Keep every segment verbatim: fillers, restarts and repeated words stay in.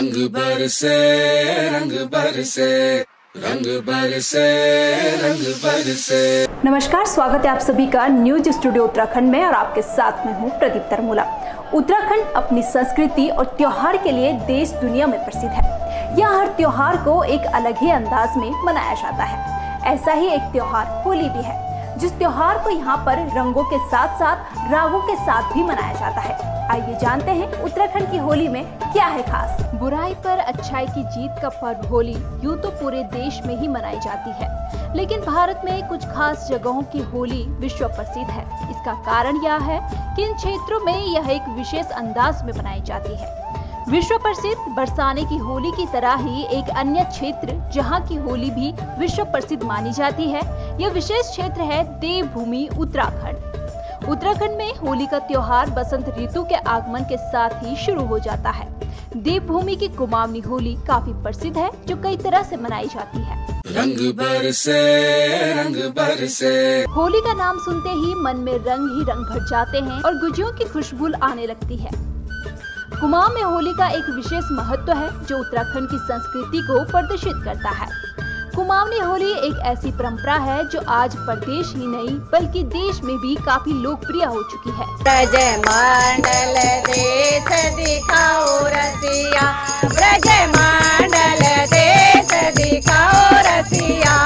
रंग बरसे रंग बरसे रंग बरसे रंग बरसे। नमस्कार, स्वागत है आप सभी का न्यूज स्टूडियो उत्तराखंड में और आपके साथ में हूँ प्रदीप तरमुला। उत्तराखंड अपनी संस्कृति और त्योहार के लिए देश दुनिया में प्रसिद्ध है। यह हर त्योहार को एक अलग ही अंदाज में मनाया जाता है। ऐसा ही एक त्योहार होली भी है, जिस त्योहार को यहाँ पर रंगों के साथ साथ रागों के साथ भी मनाया जाता है। आइए जानते हैं उत्तराखंड की होली में क्या है खास। बुराई पर अच्छाई की जीत का पर्व होली यूं तो पूरे देश में ही मनाई जाती है, लेकिन भारत में कुछ खास जगहों की होली विश्व प्रसिद्ध है। इसका कारण यह है कि इन क्षेत्रों में यह एक विशेष अंदाज में मनाई जाती है। विश्व प्रसिद्ध बरसाने की होली की तरह ही एक अन्य क्षेत्र जहां की होली भी विश्व प्रसिद्ध मानी जाती है, यह विशेष क्षेत्र है देवभूमि उत्तराखंड। उत्तराखंड में होली का त्योहार बसंत ऋतु के आगमन के साथ ही शुरू हो जाता है। देवभूमि की कुमाऊनी होली काफी प्रसिद्ध है, जो कई तरह से मनाई जाती है। रंग बरसे रंग बरसे। होली का नाम सुनते ही मन में रंग ही रंग भर जाते हैं और गुजियों की खुशबू आने लगती है। कुमाऊं में होली का एक विशेष महत्व है, जो उत्तराखंड की संस्कृति को प्रदर्शित करता है। कुमाऊनी होली एक ऐसी परंपरा है जो आज प्रदेश ही नहीं बल्कि देश में भी काफी लोकप्रिय हो चुकी है। ब्रजमंडल देश दिखाओ रसिया, ब्रजमंडल देश दिखाओ रसिया,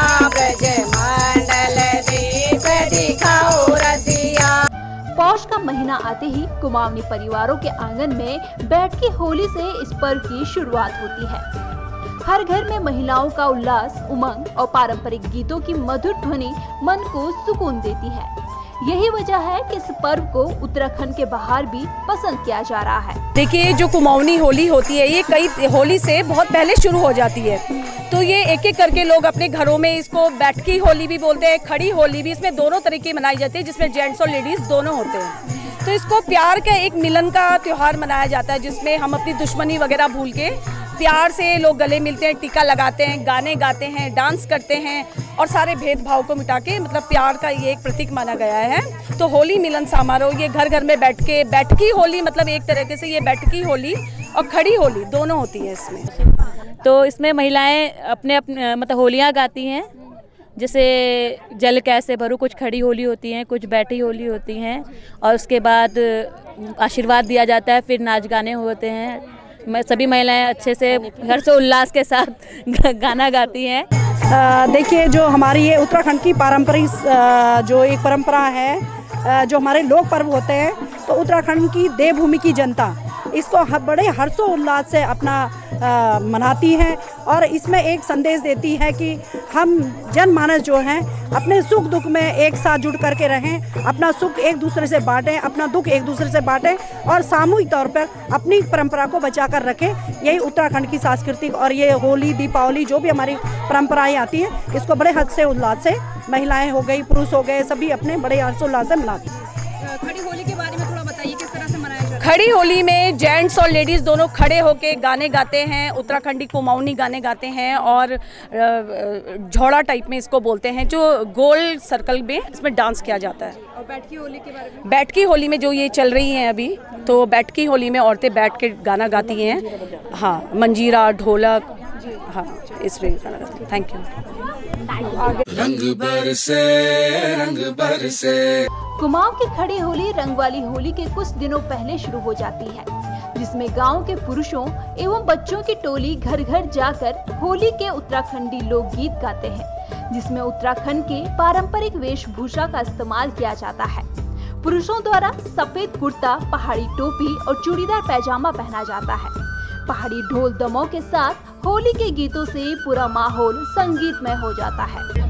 ब्रजमंडल देश दिखाओ रसिया। पौष का महीना आते ही कुमाऊनी परिवारों के आंगन में बैठ के होली से इस पर्व की शुरुआत होती है। हर घर में महिलाओं का उल्लास, उमंग और पारंपरिक गीतों की मधुर ध्वनि मन को सुकून देती है। यही वजह है कि इस पर्व को उत्तराखंड के बाहर भी पसंद किया जा रहा है। देखिए, जो कुमाऊनी होली होती है ये कई होली से बहुत पहले शुरू हो जाती है, तो ये एक एक करके लोग अपने घरों में इसको बैठकी होली भी बोलते हैं, खड़ी होली भी, इसमें दोनों तरीके मनाई जाती है, जिसमें जेंट्स और लेडीज दोनों होते हैं। तो इसको प्यार का एक मिलन का त्योहार मनाया जाता है, जिसमें हम अपनी दुश्मनी वगैरह भूल के प्यार से लोग गले मिलते हैं, टीका लगाते हैं, गाने गाते हैं, डांस करते हैं और सारे भेदभाव को मिटा के मतलब प्यार का ये एक प्रतीक माना गया है। तो होली मिलन समारोह ये घर घर में बैठ के बैठकी होली, मतलब एक तरीके से ये बैठकी होली और खड़ी होली दोनों होती है इसमें। तो इसमें महिलाएं अपने अपने मतलब होलियाँ गाती हैं, जैसे जल कैसे भरूं, कुछ खड़ी होली होती हैं, कुछ बैठी होली होती हैं, और उसके बाद आशीर्वाद दिया जाता है, फिर नाच गाने होते हैं। सभी महिलाएं अच्छे से हर्ष उल्लास के साथ गाना गाती हैं। देखिए, जो हमारी ये उत्तराखंड की पारंपरिक जो एक परंपरा है, जो हमारे लोक पर्व होते हैं, तो उत्तराखंड की देवभूमि की जनता इसको बड़े हर्षोल्लास से अपना आ, मनाती है और इसमें एक संदेश देती है कि हम जनमानस जो हैं अपने सुख दुख में एक साथ जुड़ करके रहें, अपना सुख एक दूसरे से बांटें, अपना दुख एक दूसरे से बांटें और सामूहिक तौर पर अपनी परंपरा को बचा कर रखें। यही उत्तराखंड की सांस्कृतिक और ये होली, दीपावली जो भी हमारी परंपराएं आती हैं, इसको बड़े हर्ष से उल्लास से महिलाएं हो गई, पुरुष हो गए, सभी अपने बड़े हर्षोल्लास से मनाती हैं। खड़ी होली के बारे में थोड़ा बताइए, किस तरह से मनाया जाता है? खड़ी होली में जेंट्स और लेडीज दोनों खड़े होके गाने गाते हैं, उत्तराखंडी कुमाऊनी गाने गाते हैं और झोड़ा टाइप में इसको बोलते हैं, जो गोल सर्कल में इसमें डांस किया जाता है। और बैठकी होली के बारे में? बैठकी होली में जो ये चल रही हैं अभी, तो बैठकी होली में औरतें बैठ के गाना गाती हैं। हाँ, मंजीरा, ढोलक, हाँ, इसमें गाना गाती हैं। Thank you. रंग बरसे रंग बरसे। कुमाऊं की खड़ी होली रंग वाली होली के कुछ दिनों पहले शुरू हो जाती है, जिसमें गांव के पुरुषों एवं बच्चों की टोली घर घर जाकर होली के उत्तराखंडी लोकगीत गाते हैं, जिसमें उत्तराखंड के पारंपरिक वेशभूषा का इस्तेमाल किया जाता है। पुरुषों द्वारा सफेद कुर्ता, पहाड़ी टोपी और चूड़ीदार पैजामा पहना जाता है। पहाड़ी ढोल दमों के साथ होली के गीतों से पूरा माहौल संगीतमय हो जाता है।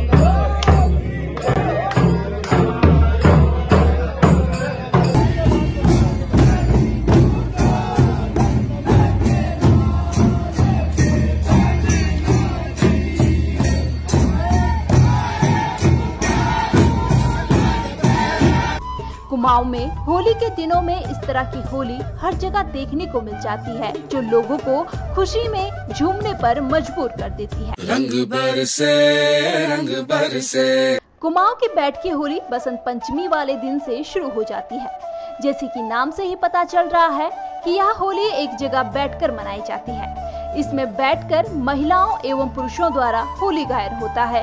कुमाऊं में होली के दिनों में इस तरह की होली हर जगह देखने को मिल जाती है, जो लोगों को खुशी में झूमने पर मजबूर कर देती है। रंग बरसे रंग बरसे। कुमाऊं की बैठकी होली बसंत पंचमी वाले दिन से शुरू हो जाती है। जैसे कि नाम से ही पता चल रहा है कि यह होली एक जगह बैठकर मनाई जाती है। इसमें बैठकर महिलाओं एवं पुरुषों द्वारा होली गायन होता है।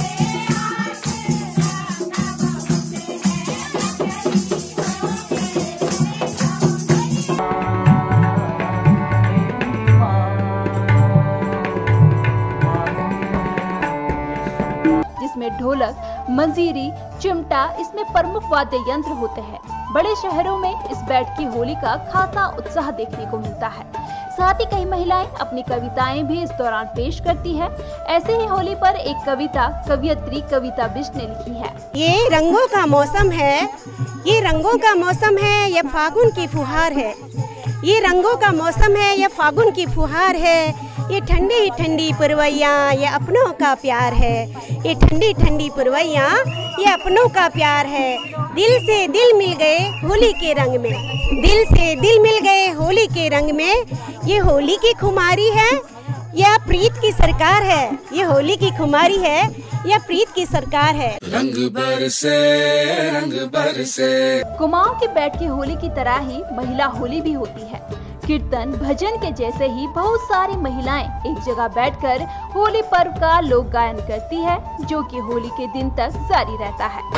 जिसमें ढोलक, मंजीरी, चिमटा इसमें प्रमुख वाद्य यंत्र होते हैं। बड़े शहरों में इस बैठ की होली का खासा उत्साह देखने को मिलता है। साथ ही कई महिलाएं अपनी कविताएं भी इस दौरान पेश करती है। ऐसे ही होली पर एक कविता कवियत्री कविता बिष्ट ने लिखी है। ये रंगों का मौसम है, ये रंगों का मौसम है, ये फागुन की फुहार है। ये रंगों का मौसम है, ये फागुन की फुहार है। ये ठंडी ठंडी पुरवैया, ये अपनों का प्यार है। ये ठंडी ठंडी पुरवैया, ये अपनों का प्यार है। दिल से दिल मिल गए होली के रंग में, दिल से दिल मिल गए होली के रंग में। ये होली की खुमारी है या प्रीत की सरकार है। ये होली की खुमारी है या प्रीत की सरकार है। रंग बरसे रंग बरसे। कुमाऊं की बैठ की होली की तरह ही महिला होली भी होती है। कीर्तन भजन के जैसे ही बहुत सारी महिलाएं एक जगह बैठकर होली पर्व का लोक गायन करती है, जो कि होली के दिन तक जारी रहता है।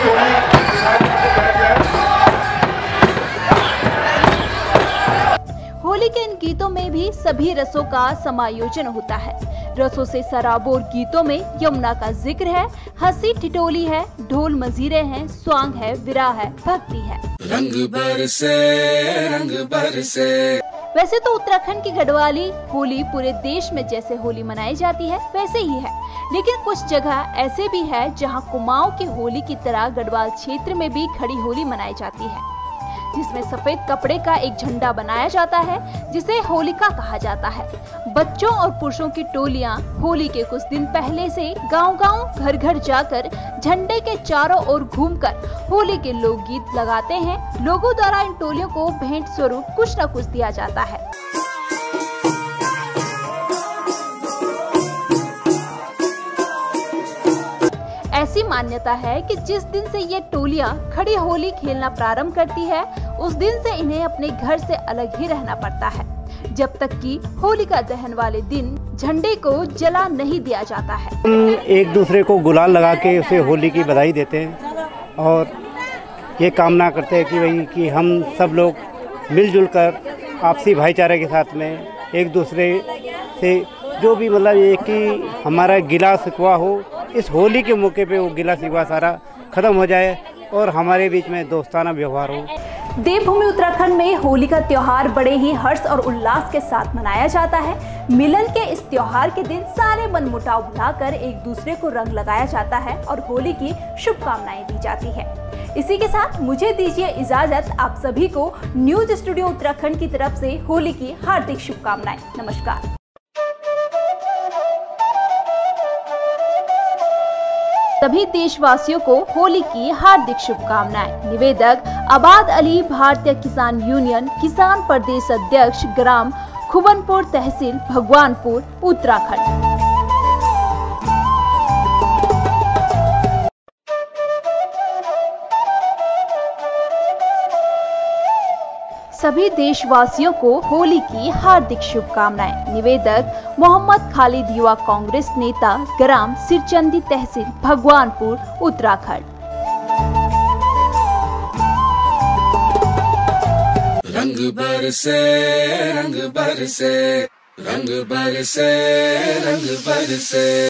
होली के इन गीतों में भी सभी रसों का समायोजन होता है। रसों से सराबोर गीतों में यमुना का जिक्र है, हंसी ठिठोली है, ढोल मंजीरे हैं, स्वांग है, विरह है, भक्ति है। रंग बरसे रंग बरसे। वैसे तो उत्तराखंड की गढ़वाली होली पूरे देश में जैसे होली मनाई जाती है वैसे ही है, लेकिन कुछ जगह ऐसे भी है जहां कुमाऊं की होली की तरह गढ़वाल क्षेत्र में भी खड़ी होली मनाई जाती है, जिसमें सफेद कपड़े का एक झंडा बनाया जाता है जिसे होलिका कहा जाता है। बच्चों और पुरुषों की टोलियां होली के कुछ दिन पहले से गांव-गांव घर-घर जाकर झंडे के चारों ओर घूमकर होली के लोकगीत लगाते हैं। लोगों द्वारा इन टोलियों को भेंट स्वरूप कुछ न कुछ दिया जाता है। ऐसी मान्यता है कि जिस दिन से ये टोलियां खड़ी होली खेलना प्रारंभ करती है, उस दिन से इन्हें अपने घर से अलग ही रहना पड़ता है, जब तक कि होलिका दहन वाले दिन झंडे को जला नहीं दिया जाता है। हम एक दूसरे को गुलाल लगा के उसे होली की बधाई देते हैं और ये कामना करते हैं कि भाई कि हम सब लोग मिलजुल कर आपसी भाईचारे के साथ में एक दूसरे से जो भी मतलब ये कि हमारा गिला शिकवा हो, इस होली के मौके पे वो गिला शिकवा सारा खत्म हो जाए और हमारे बीच में दोस्ताना व्यवहार हो। देवभूमि उत्तराखंड में होली का त्योहार बड़े ही हर्ष और उल्लास के साथ मनाया जाता है। मिलन के इस त्योहार के दिन सारे मनमुटाव भुलाकर एक दूसरे को रंग लगाया जाता है और होली की शुभकामनाएं दी जाती है। इसी के साथ मुझे दीजिए इजाजत। आप सभी को न्यूज स्टूडियो उत्तराखंड की तरफ से होली की हार्दिक शुभकामनाएं। नमस्कार। सभी देशवासियों को होली की हार्दिक शुभकामनाएं। निवेदक आबाद अली, भारतीय किसान यूनियन, किसान प्रदेश अध्यक्ष, ग्राम खुबनपुर, तहसील भगवानपुर, उत्तराखंड। सभी देशवासियों को होली की हार्दिक शुभकामनाएं। निवेदक मोहम्मद खालिद, युवा कांग्रेस नेता, ग्राम सिरचंदी, तहसील भगवानपुर, उत्तराखंड। रंग बरसे रंग बरसे, रंग बरसे रंग बरसे।